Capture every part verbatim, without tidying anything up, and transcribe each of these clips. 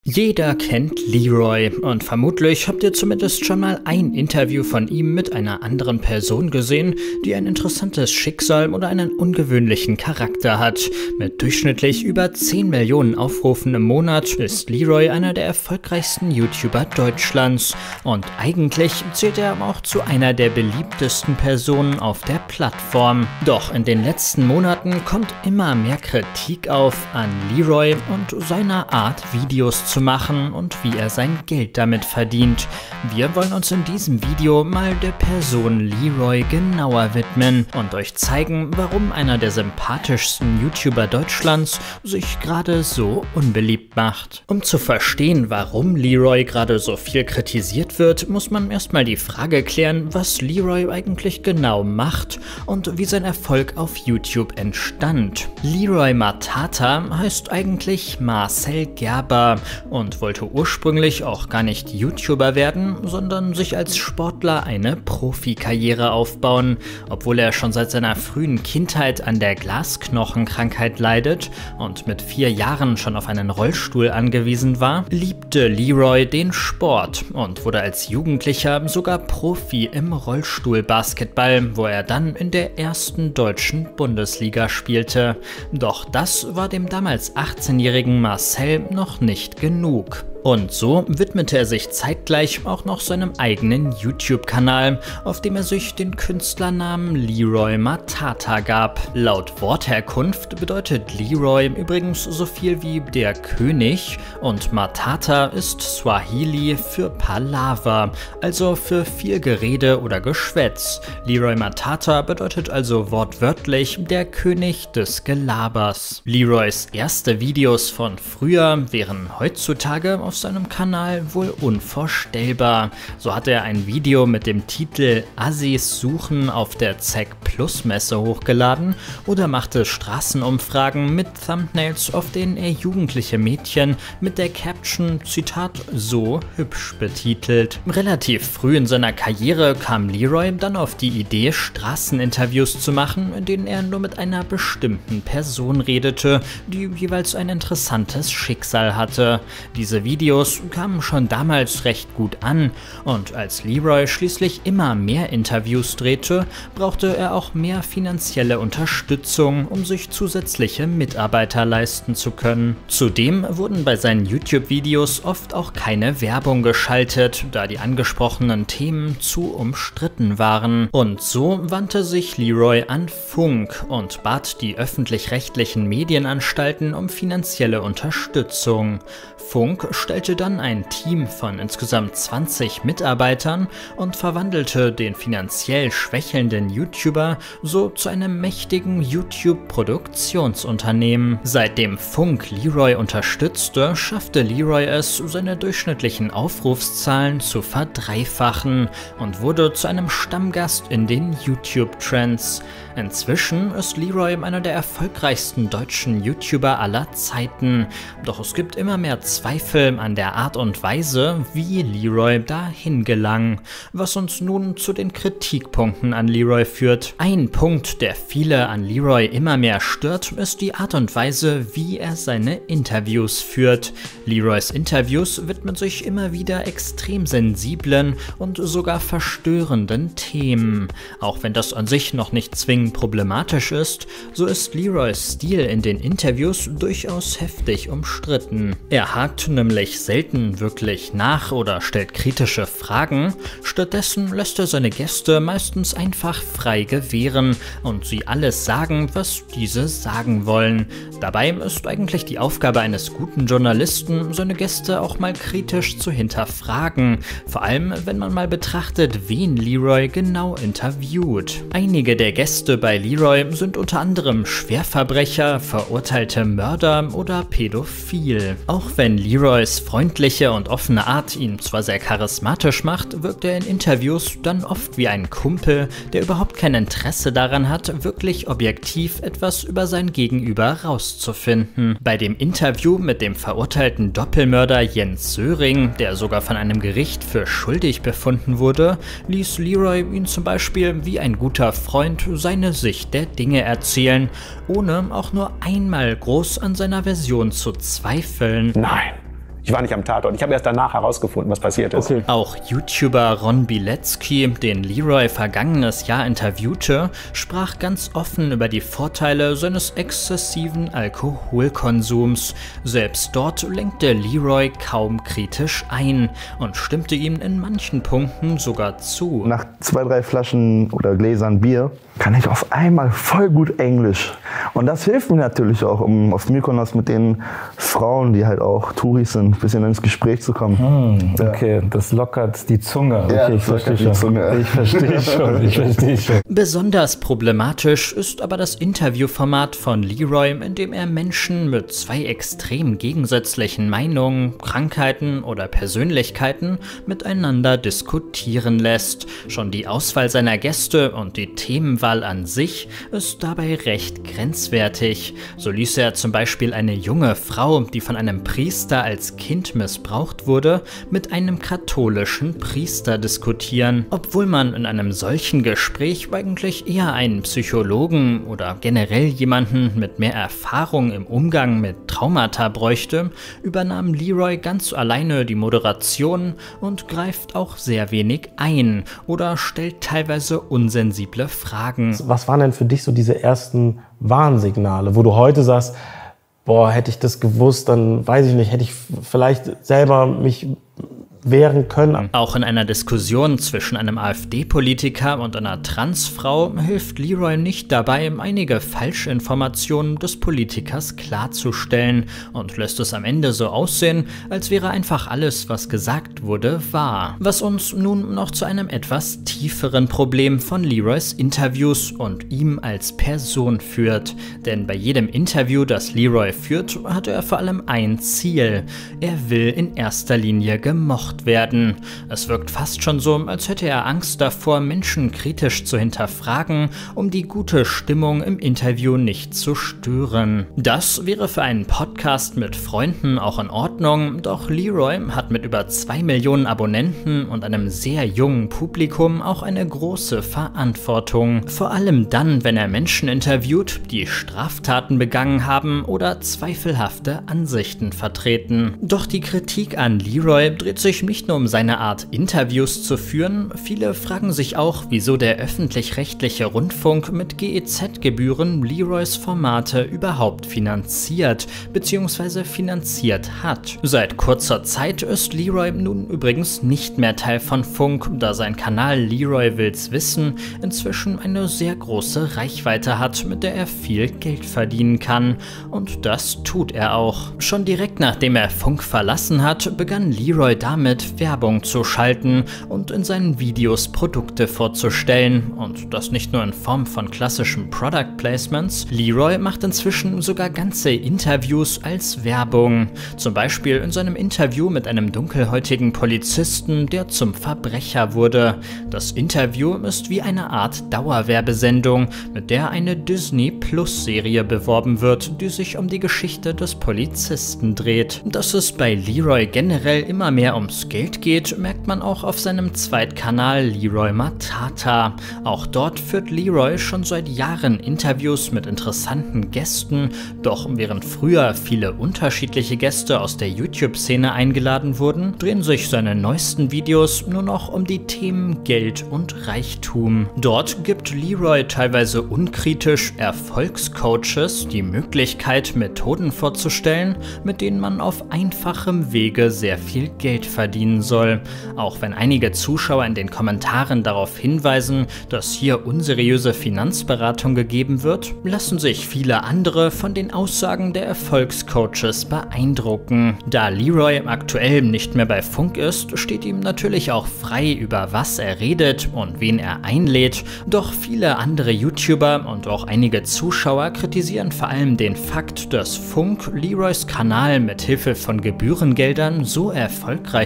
Jeder kennt Leroy und vermutlich habt ihr zumindest schon mal ein Interview von ihm mit einer anderen Person gesehen, die ein interessantes Schicksal oder einen ungewöhnlichen Charakter hat. Mit durchschnittlich über zehn Millionen Aufrufen im Monat ist Leroy einer der erfolgreichsten YouTuber Deutschlands und eigentlich zählt er auch zu einer der beliebtesten Personen auf der Plattform. Doch in den letzten Monaten kommt immer mehr Kritik auf an Leroy und seiner Art, Videos zu zu machen und wie er sein Geld damit verdient. Wir wollen uns in diesem Video mal der Person Leroy genauer widmen und euch zeigen, warum einer der sympathischsten YouTuber Deutschlands sich gerade so unbeliebt macht. Um zu verstehen, warum Leroy gerade so viel kritisiert wird, muss man erstmal die Frage klären, was Leroy eigentlich genau macht und wie sein Erfolg auf YouTube entstand. Leroy Matata heißt eigentlich Marcel Gerber und wollte ursprünglich auch gar nicht YouTuber werden, sondern sich als Sportler eine Profikarriere aufbauen. Obwohl er schon seit seiner frühen Kindheit an der Glasknochenkrankheit leidet und mit vier Jahren schon auf einen Rollstuhl angewiesen war, liebte Leroy den Sport und wurde als Jugendlicher sogar Profi im Rollstuhlbasketball, wo er dann in der ersten deutschen Bundesliga spielte. Doch das war dem damals achtzehnjährigen Marcel noch nicht genug. Und so widmete er sich zeitgleich auch noch seinem eigenen YouTube-Kanal, auf dem er sich den Künstlernamen Leroy Matata gab. Laut Wortherkunft bedeutet Leroy übrigens so viel wie der König und Matata ist Swahili für Palaver, also für viel Gerede oder Geschwätz. Leroy Matata bedeutet also wortwörtlich der König des Gelabers. Leroys erste Videos von früher wären heutzutage auf seinem Kanal wohl unvorstellbar. So hatte er ein Video mit dem Titel Assis suchen auf der Z E C Plus Messe hochgeladen oder machte Straßenumfragen mit Thumbnails, auf denen er jugendliche Mädchen mit der Caption Zitat so hübsch betitelt. Relativ früh in seiner Karriere kam Leroy dann auf die Idee, Straßeninterviews zu machen, in denen er nur mit einer bestimmten Person redete, die jeweils ein interessantes Schicksal hatte. Diese Videos kamen schon damals recht gut an und als Leroy schließlich immer mehr Interviews drehte, brauchte er auch mehr finanzielle Unterstützung, um sich zusätzliche Mitarbeiter leisten zu können. Zudem wurden bei seinen YouTube-Videos oft auch keine Werbung geschaltet, da die angesprochenen Themen zu umstritten waren. Und so wandte sich Leroy an Funk und bat die öffentlich-rechtlichen Medienanstalten um finanzielle Unterstützung. Funk stellte dann ein Team von insgesamt zwanzig Mitarbeitern und verwandelte den finanziell schwächelnden YouTuber so zu einem mächtigen YouTube-Produktionsunternehmen. Seitdem Funk Leroy unterstützte, schaffte Leroy es, seine durchschnittlichen Aufrufszahlen zu verdreifachen und wurde zu einem Stammgast in den YouTube-Trends. Inzwischen ist Leroy einer der erfolgreichsten deutschen YouTuber aller Zeiten, doch es gibt immer mehr Zweifel an der Art und Weise, wie Leroy dahin gelang, was uns nun zu den Kritikpunkten an Leroy führt. Ein Punkt, der viele an Leroy immer mehr stört, ist die Art und Weise, wie er seine Interviews führt. Leroys Interviews widmen sich immer wieder extrem sensiblen und sogar verstörenden Themen. Auch wenn das an sich noch nicht zwingend problematisch ist, so ist Leroys Stil in den Interviews durchaus heftig umstritten. Er hakt nämlich selten wirklich nach oder stellt kritische Fragen, stattdessen lässt er seine Gäste meistens einfach frei gewähren und sie alles sagen, was diese sagen wollen. Dabei ist eigentlich die Aufgabe eines guten Journalisten, seine Gäste auch mal kritisch zu hinterfragen, vor allem wenn man mal betrachtet, wen Leroy genau interviewt. Einige der Gäste bei Leroy sind unter anderem Schwerverbrecher, verurteilte Mörder oder pädophil. Auch wenn Leroys freundliche und offene Art ihn zwar sehr charismatisch macht, wirkt er in Interviews dann oft wie ein Kumpel, der überhaupt kein Interesse daran hat, wirklich objektiv etwas über sein Gegenüber rauszufinden. Bei dem Interview mit dem verurteilten Doppelmörder Jens Söring, der sogar von einem Gericht für schuldig befunden wurde, ließ Leroy ihn zum Beispiel wie ein guter Freund seine Sicht der Dinge erzählen, ohne auch nur einmal groß an seiner Version zu zweifeln. Nein, Ich war nicht am Tatort. Ich habe erst danach herausgefunden, was passiert ist. Okay. Auch YouTuber Ron Bilecki, den Leroy vergangenes Jahr interviewte, sprach ganz offen über die Vorteile seines exzessiven Alkoholkonsums. Selbst dort lenkte Leroy kaum kritisch ein und stimmte ihm in manchen Punkten sogar zu. Nach zwei, drei Flaschen oder Gläsern Bier kann ich auf einmal voll gut Englisch. Und das hilft mir natürlich auch, um auf Mykonos mit den Frauen, die halt auch Touris sind, ein bisschen ins Gespräch zu kommen. Hm, okay, ja. Das lockert die Zunge. Okay, ja, ich verstehe schon. Zunge. Ich verstehe schon, ich verstehe schon. Besonders problematisch ist aber das Interviewformat von Leroy, in dem er Menschen mit zwei extrem gegensätzlichen Meinungen, Krankheiten oder Persönlichkeiten miteinander diskutieren lässt. Schon die Auswahl seiner Gäste und die Themenwahl an sich ist dabei recht grenzwertig. So ließ er zum Beispiel eine junge Frau, die von einem Priester als Kind missbraucht wurde, mit einem katholischen Priester diskutieren. Obwohl man in einem solchen Gespräch eigentlich eher einen Psychologen oder generell jemanden mit mehr Erfahrung im Umgang mit Traumata bräuchte, übernahm Leroy ganz alleine die Moderation und greift auch sehr wenig ein oder stellt teilweise unsensible Fragen. Was waren denn für dich so diese ersten Warnsignale, wo du heute sagst, boah, hätte ich das gewusst, dann weiß ich nicht, hätte ich vielleicht selber mich wehren können. Auch in einer Diskussion zwischen einem AfD-Politiker und einer Transfrau hilft Leroy nicht dabei, einige Falschinformationen des Politikers klarzustellen und lässt es am Ende so aussehen, als wäre einfach alles, was gesagt wurde, wahr. Was uns nun noch zu einem etwas tieferen Problem von Leroys Interviews und ihm als Person führt. Denn bei jedem Interview, das Leroy führt, hat er vor allem ein Ziel. Er will in erster Linie gemocht werden. Es wirkt fast schon so, als hätte er Angst davor, Menschen kritisch zu hinterfragen, um die gute Stimmung im Interview nicht zu stören. Das wäre für einen Podcast mit Freunden auch in Ordnung, doch Leroy hat mit über zwei Millionen Abonnenten und einem sehr jungen Publikum auch eine große Verantwortung. Vor allem dann, wenn er Menschen interviewt, die Straftaten begangen haben oder zweifelhafte Ansichten vertreten. Doch die Kritik an Leroy dreht sich nicht nur um seine Art, Interviews zu führen, viele fragen sich auch, wieso der öffentlich-rechtliche Rundfunk mit G E Z-Gebühren Leroys Formate überhaupt finanziert bzw. finanziert hat. Seit kurzer Zeit ist Leroy nun übrigens nicht mehr Teil von Funk, da sein Kanal Leroy Will's Wissen inzwischen eine sehr große Reichweite hat, mit der er viel Geld verdienen kann. Und das tut er auch. Schon direkt nachdem er Funk verlassen hat, begann Leroy damit, Werbung zu schalten und in seinen Videos Produkte vorzustellen. Und das nicht nur in Form von klassischen Product Placements. Leroy macht inzwischen sogar ganze Interviews als Werbung. Zum Beispiel in seinem Interview mit einem dunkelhäutigen Polizisten, der zum Verbrecher wurde. Das Interview ist wie eine Art Dauerwerbesendung, mit der eine Disney-Plus-Serie beworben wird, die sich um die Geschichte des Polizisten dreht. Dass es bei Leroy generell immer mehr ums Geld geht, merkt man auch auf seinem Zweitkanal Leroy Matata. Auch dort führt Leroy schon seit Jahren Interviews mit interessanten Gästen, doch während früher viele unterschiedliche Gäste aus der YouTube-Szene eingeladen wurden, drehen sich seine neuesten Videos nur noch um die Themen Geld und Reichtum. Dort gibt Leroy teilweise unkritisch Erfolgscoaches die Möglichkeit, Methoden vorzustellen, mit denen man auf einfachem Wege sehr viel Geld verdienen soll. Auch wenn einige Zuschauer in den Kommentaren darauf hinweisen, dass hier unseriöse Finanzberatung gegeben wird, lassen sich viele andere von den Aussagen der Erfolgscoaches beeindrucken. Da Leroy aktuell nicht mehr bei Funk ist, steht ihm natürlich auch frei, über was er redet und wen er einlädt, doch viele andere YouTuber und auch einige Zuschauer kritisieren vor allem den Fakt, dass Funk Leroys Kanal mit Hilfe von Gebührengeldern so erfolgreich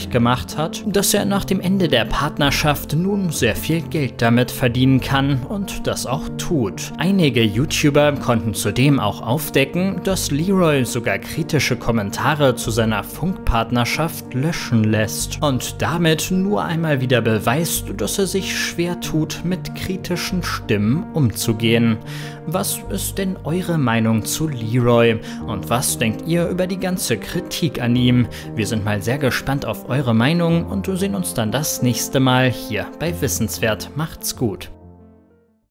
öffentlich gemacht hat, dass er nach dem Ende der Partnerschaft nun sehr viel Geld damit verdienen kann und das auch tut. Einige YouTuber konnten zudem auch aufdecken, dass Leroy sogar kritische Kommentare zu seiner Funkpartnerschaft löschen lässt und damit nur einmal wieder beweist, dass er sich schwer tut, mit kritischen Stimmen umzugehen. Was ist denn eure Meinung zu Leroy und was denkt ihr über die ganze Kritik an ihm? Wir sind mal sehr gespannt auf eure Meinung und sehen uns dann das nächste Mal hier bei Wissenswert. Macht's gut.